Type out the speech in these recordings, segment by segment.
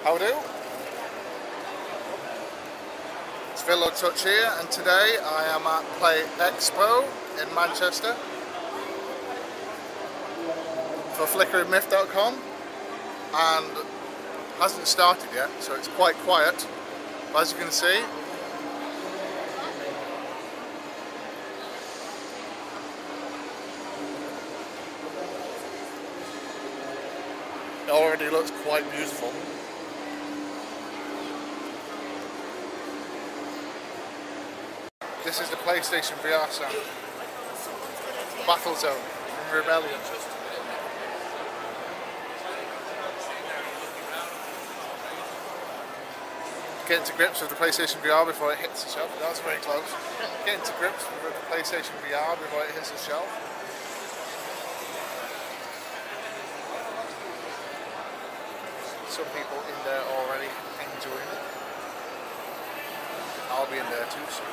How do? It's Villordsutch here, and today I am at PLAYExpo in Manchester for FlickeringMyth.com, and hasn't started yet, so it's quite quiet. But as you can see, it already looks quite beautiful. This is the PlayStation VR sound. Battlezone from Rebellion. Getting to grips with the PlayStation VR before it hits the shelf. That was very close. Getting to grips with the PlayStation VR before it hits the shelf. Some people in there already enjoying it. I'll be in there too soon.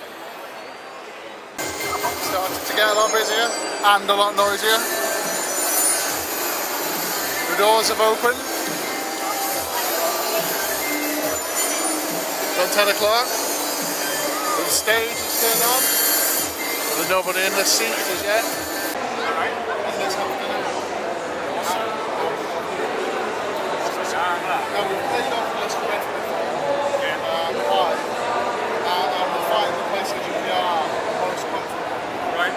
Started to get a lot busier and a lot noisier. The doors have opened. It's 10 o'clock. The stage is turned on. There's nobody in the seat as yet. Alright, let's have a dinner. Now we've played off this Redbull before. Live. And we find the PlayStation VR most comfortable. Right.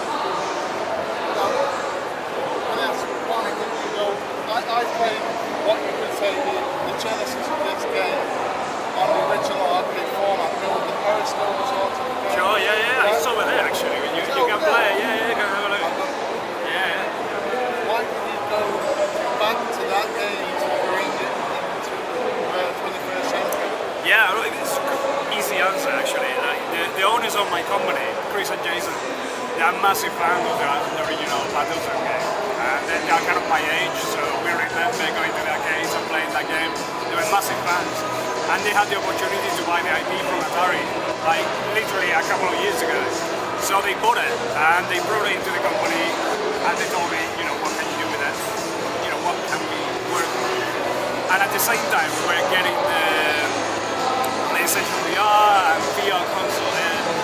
And that's why you know, I played what you could say the genesis of this game on the original arcade format, with the periscope sort of game. Sure, yeah, it's over there actually. You can play, you can have a look. Yeah. Why did you go back to that game to bring it into the 21st century? Yeah, it's an easy answer actually. The owners of my company, Chris and Jason, they are massive fans of the original Battlezone game. And they are kind of my age, so we remember going to the arcades and playing that game. They were massive fans. And they had the opportunity to buy the IP from Atari, like literally a couple of years ago. So they bought it, and they brought it into the company, and they told me, you know, what can you do with it? You know, what can we work with? And at the same time, we were getting the PlayStation VR and VR console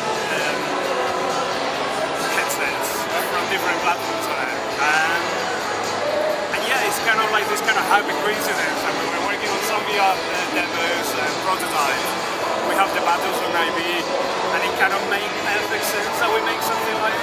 headsets from different platforms on it. And yeah, it's kind of like this kind of happy coincidence. I mean, we're working on some VR demos and prototypes. We have the Battlezone IP, and it kind of makes perfect sense that we make something like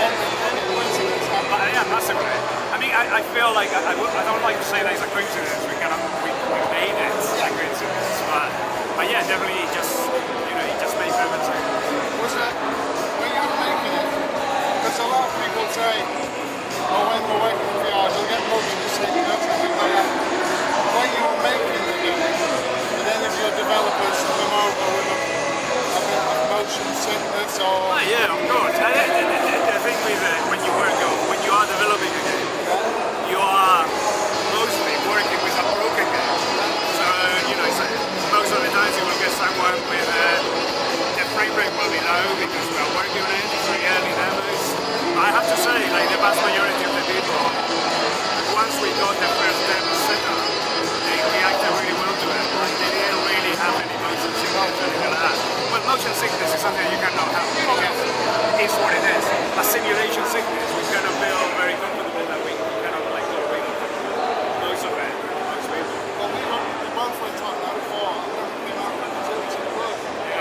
yeah, massively. I mean, I feel like I don't like to say that it's a coincidence. We made it a coincidence, but yeah, definitely it just makes perfect sense. Was it when you were making it? Because a lot of people say, oh, when we're working with VR, you'll get motion sickness and things like that. When you were making the game, and then if your developers come over with a bit of motion sickness or... Oh yeah, of course. I think when you are developing a game, you are mostly working with a broken game. So, you know, most of the times you will get someone with the frame rate will be low because we are working on it, very early demos. I have to say, like the vast majority of the people, once we got the first demo set up, they reacted really well to it. Like they didn't really have any motion sickness or anything like that. Well, motion sickness is something you cannot have. It's what it is. A simulation sickness, we cannot feel very comfortable that we cannot like go away from most of it. Most people. Well, we both went on that before, and then we came out with the tools in the work.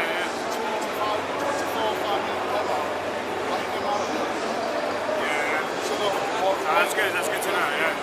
24-5 minute demo. Like you came out of it. That's good to know, yeah.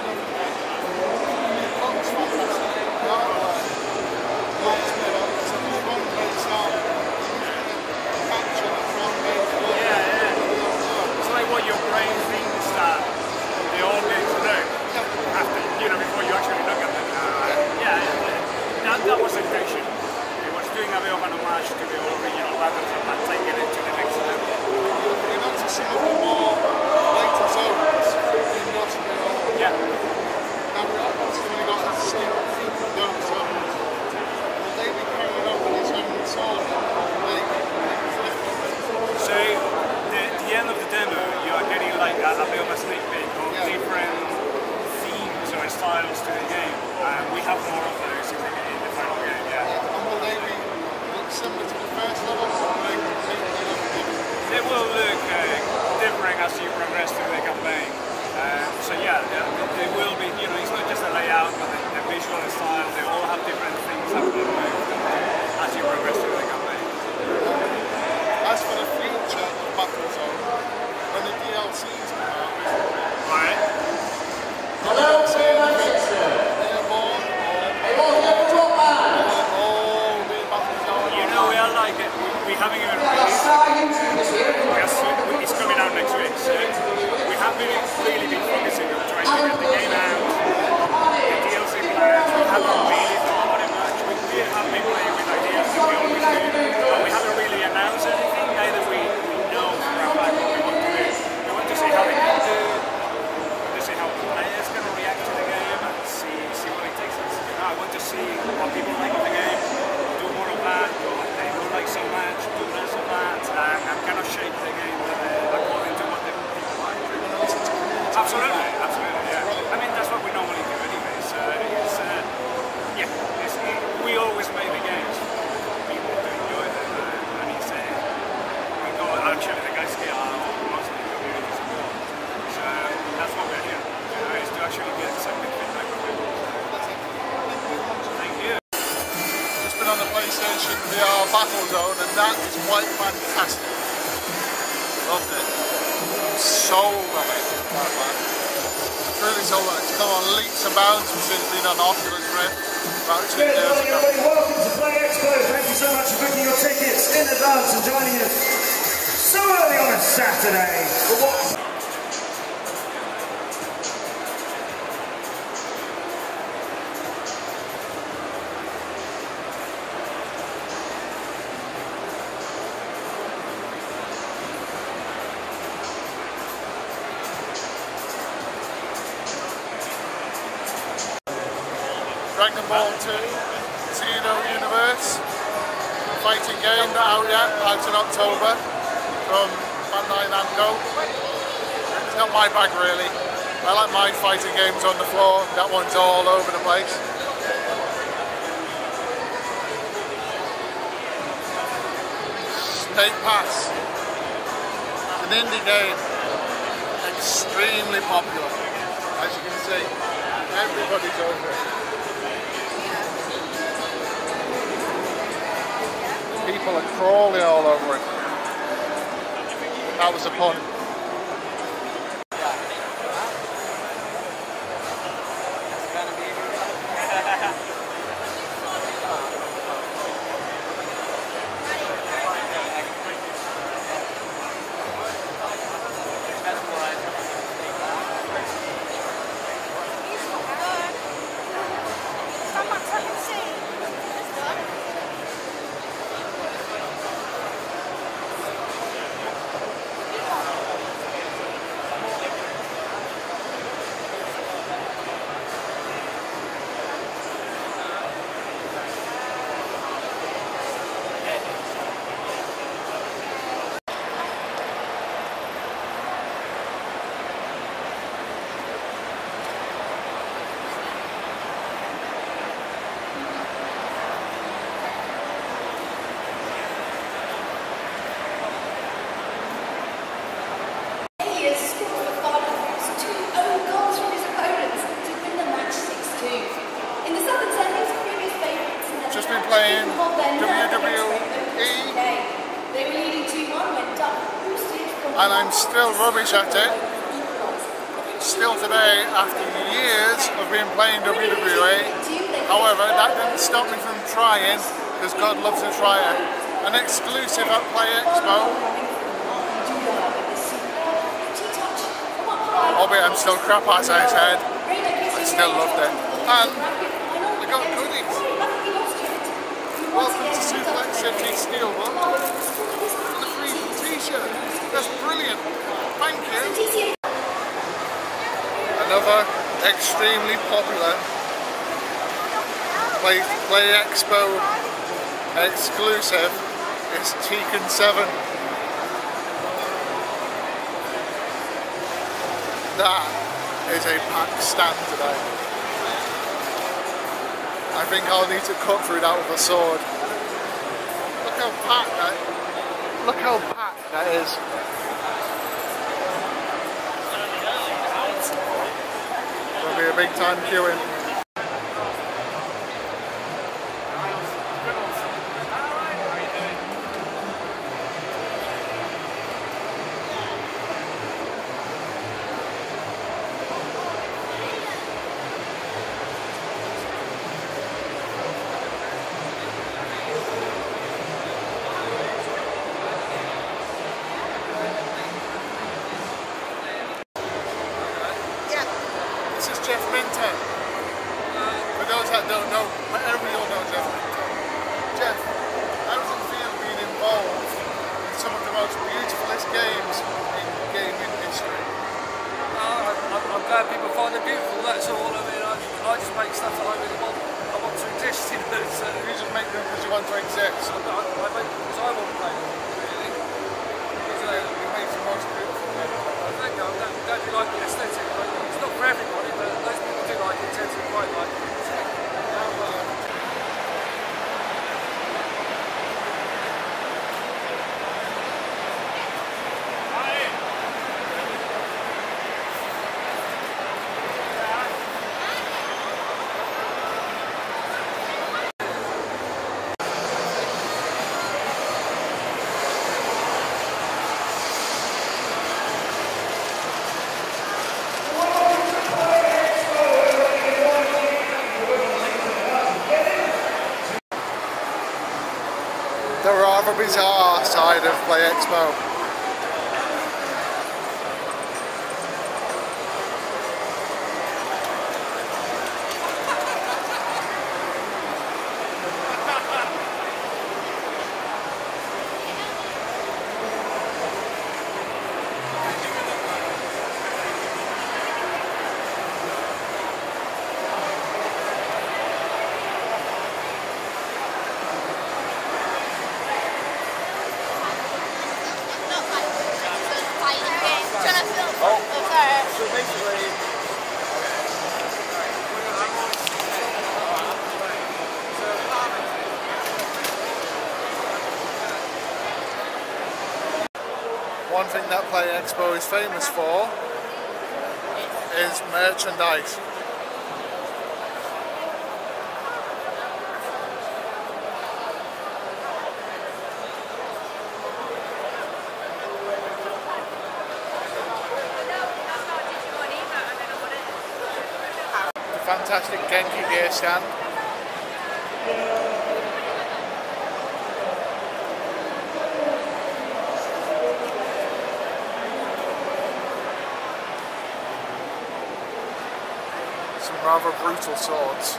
It's like what your brain thinks that the old games do after, you know, before you actually look at them. That was the intention. It was doing a bit of an homage to the original Battlezone and taking it to the next level. You notice some of the more later zones in Nottingham. Yeah. Now we're only got the same those zones. Will they be carried over these remnant swords? So the end of the demo, you are getting like a bit of a sneak peek of different themes or styles to the game. We have more of those in final game, yeah. And will they be similar to the first level, or will they completely look different? They will look different as you progress through the campaign. So yeah, they will be, you know, it's not just the layout, but the visual style, they all have different things that will move as you progress through the campaign. As for the future of Battlezone, when the DLCs come out, Alright? Hello, airborne or be Battlezone? You know, we are like, we haven't even released it. It's coming out next week, so we haven't really been focusing on trying to get the game out. The DLC plans, we haven't really thought about it much. We have been playing with ideas that we always do, but we haven't really announced anything. Neither we know for a fact what we want to do. We want to see how the game do, we want to see how players can react to the game and see what it takes us. You know, I want to see what people like of the game, do more of that, what they don't like so much, do less of that, and kind of shape the game according to what the people like. Absolutely, absolutely, yeah. I mean, that's what we normally do anyway, so it's, yeah, we always make the games for people to enjoy them, and it's, we go, actually the guys here are mostly community support, so that's what we're here, you know, is to actually get some good feedback from people. Thank you. Just been on the PlayStation VR Battlezone, and that is quite fantastic. Loved it. Sold on it. Really sold on it. It's come on leaps and bounds since it's been on Oculus Rift about 2 years ago. Welcome to PLAYExpo. Thank you so much for booking your tickets in advance and joining us so early on a Saturday. For what? Dragon Ball 2, Xeno Universe, fighting game not out yet, out in October from Bandai Namco. It's not my bag really. I like my fighting games on the floor, that one's all over the place. State Pass, an indie game, extremely popular, as you can see. Everybody's over it. People are crawling all over it. That was a pun. Just been playing WWE, and I'm still rubbish at it. Still today, after years of being playing WWE. However, that didn't stop me from trying, because God loves a tryer. An exclusive at PLAYExpo. Albeit I'm still crap as I said, I still loved it. And I got goodies. Welcome to Suplex City Steelbook. And a free t-shirt. That's brilliant. Thank you. Another extremely popular PLAYExpo exclusive is Tekken 7. That is a packed stand today. I I think I'll need to cut through that with a sword. Look how packed that. Look how packed that is. There'll be a big time queuing. For those that don't know, but everyone knows Jeff. Jeff, how does it feel being involved in some of the most beautifulest games in gaming history? I'm glad people find it beautiful, that's all. I mean, I just make stuff that I really want. I want to exist, you know. So you just make them because you want to exist? I make them because I want to play them, really. Because it makes the most beautiful. I'm glad you like the aesthetic. It's not for everybody, but those people do like it, tend to quite like it. The rather bizarre side of PLAYExpo. So basically, one thing that PLAYExpo is famous for is merchandise. Fantastic Genki gear stand. Some rather brutal swords.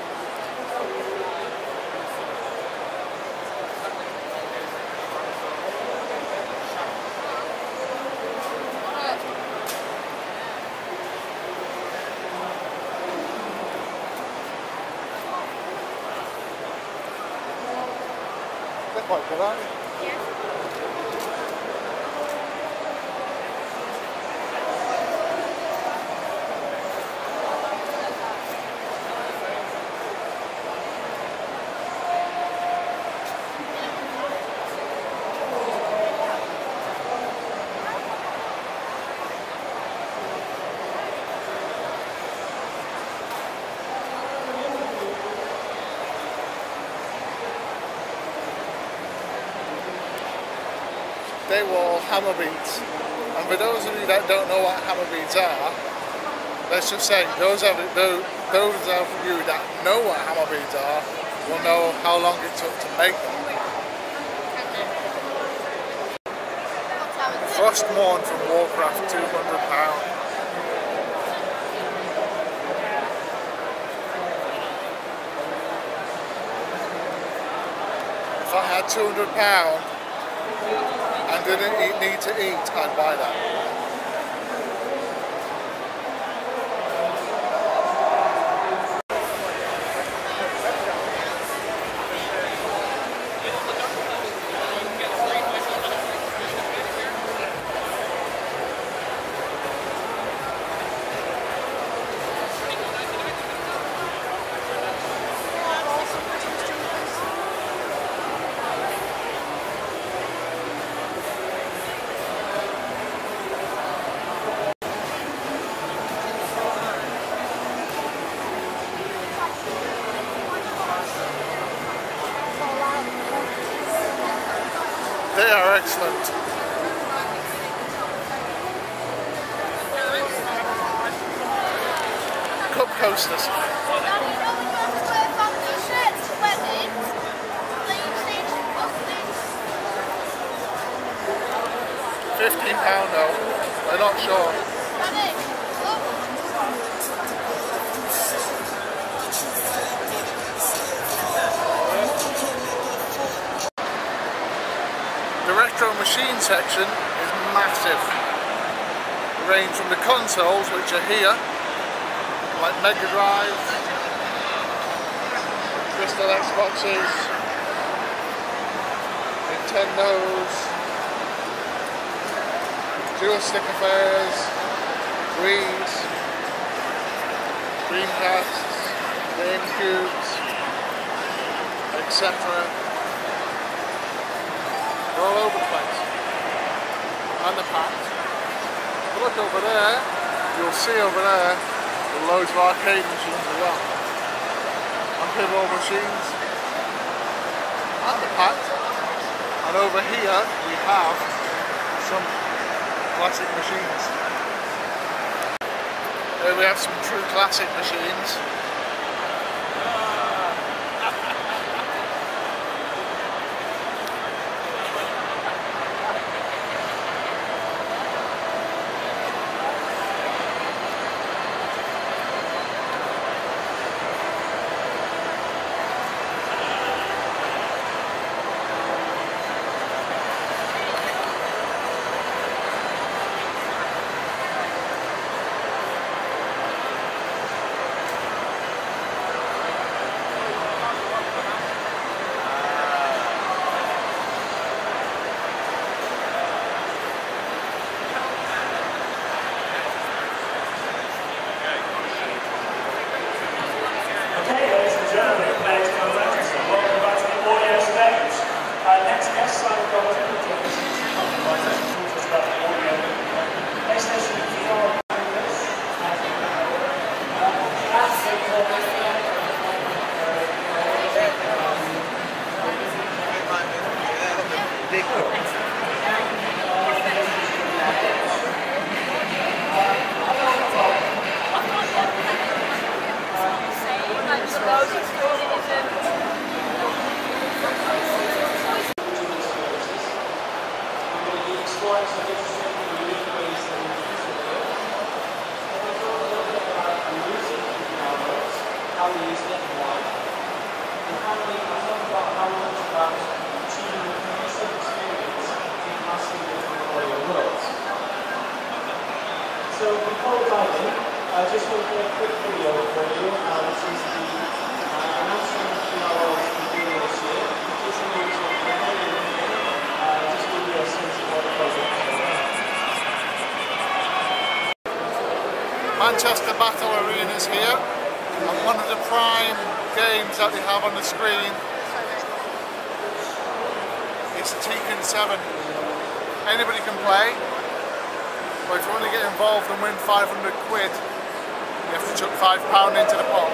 Quite good, aren't you? Yeah. They were all hammer beads, and for those of you that don't know what hammer beads are, let's just say those of you that know what hammer beads are will know how long it took to make them. Frostmourne from Warcraft, £200. If I had £200 and didn't need to eat, I'd buy that. They are excellent. Cup coasters. £15 though. They're not sure. The retro machine section is massive. They range from the consoles, which are here, like Mega Drive, Crystal Xboxes, Nintendos, Dual Stick Affairs, Wii's, Dreamcasts, GameCubes, etc. They're all over the place. And the packs. But look over there, you'll see over there, loads of arcade machines as well. And pinball machines. And the pack. And over here we have some classic machines. Here we have some true classic machines. So before diving, I just want to do a quick video for you. This is the announcement of the this year. Just to just give you a sense of what the project is. Manchester Battle Arena is here, and one of the prime games that they have on the screen is Tekken 7. Anybody can play. But if you want to get involved and win 500 quid, you have to chuck £5 into the pot.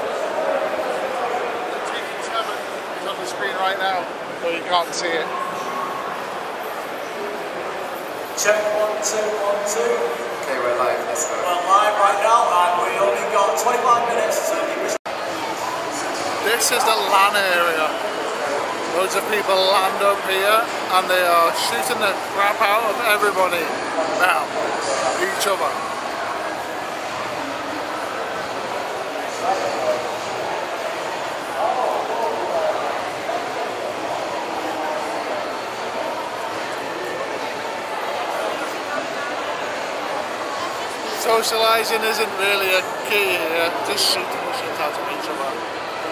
Tekken 7 is on the screen right now, but you can't see it. Check 1, 2, 1, 2. Okay, we're live, let's go. We're live right now, and we only got 25 minutes to keep us. This is the LAN area. Loads of people land up here and they are shooting the crap out of everybody now, each other. Socialising isn't really a key here, just shooting the shit out of each other.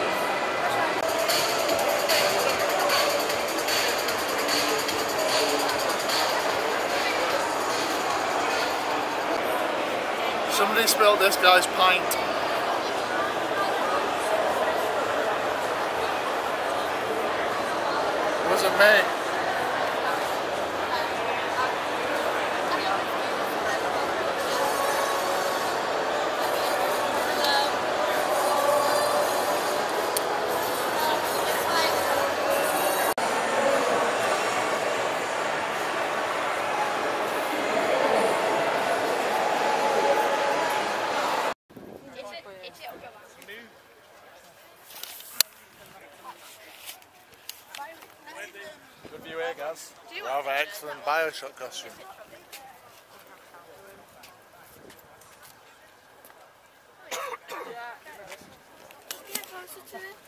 Somebody spilled this guy's pint. It wasn't me. here, Gaz. Rather excellent Bioshock costume. Get closer to it.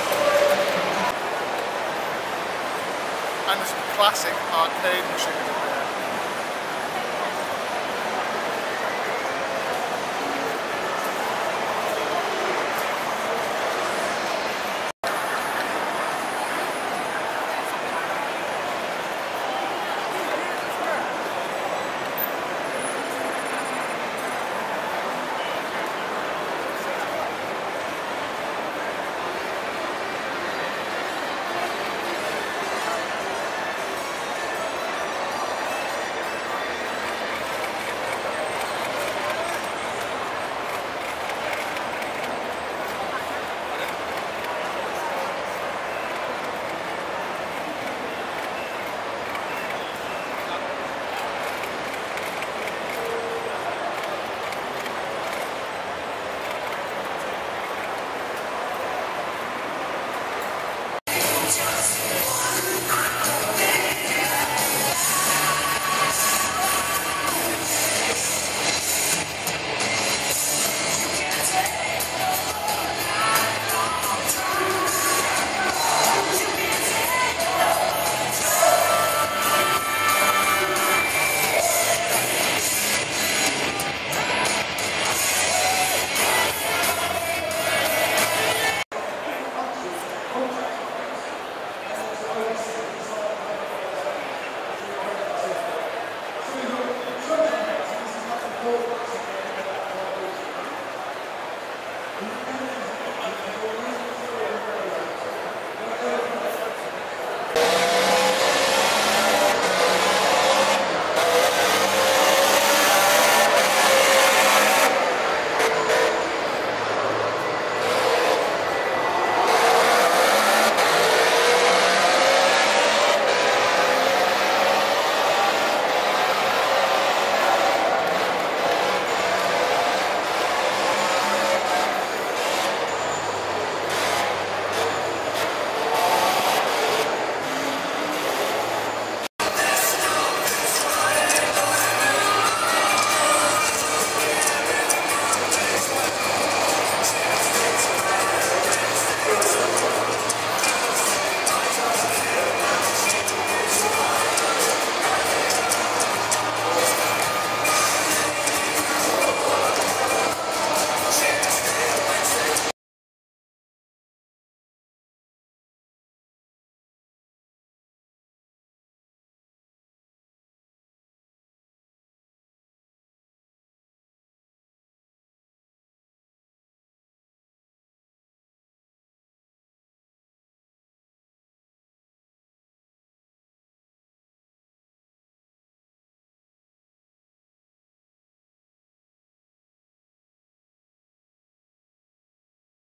classic arcade machine.